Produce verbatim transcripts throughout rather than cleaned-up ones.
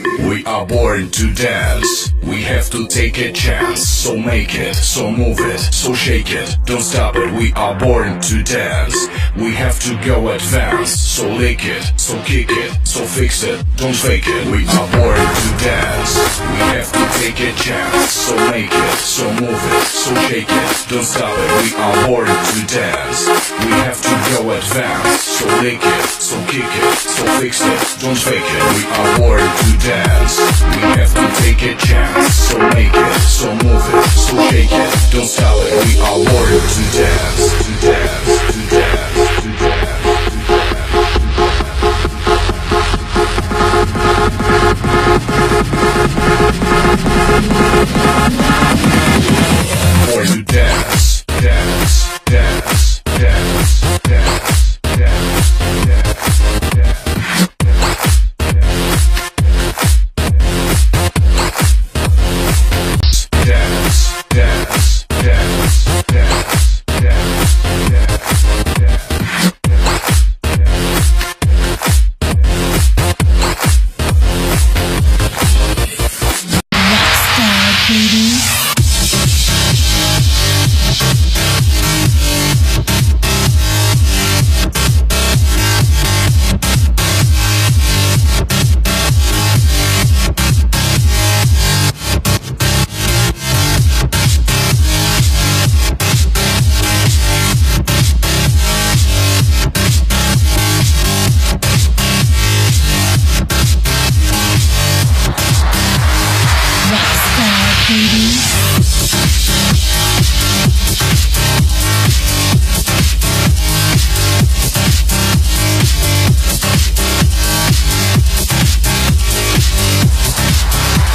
We are born to dance, we have to take a chance. So make it, so move it, so shake it, don't stop it. We are born to dance, we have to go advance. So lick it, so kick it, so fix it, don't fake it. We are born to dance, we have to take a chance. So make it, so move it, so shake it, don't stop it. We are born to dance, we have to go advance. So lick it, so kick it, so fix it, don't fake it. We are born to dance, we have to take a chance. So make it, so move it, so shake it, don't stop it. We are born to dance, to dance, to dance, to dance, born to dance, dance, dance, dance, dance, dance, dance, dance.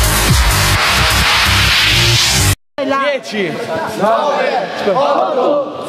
dieci, nove, otto,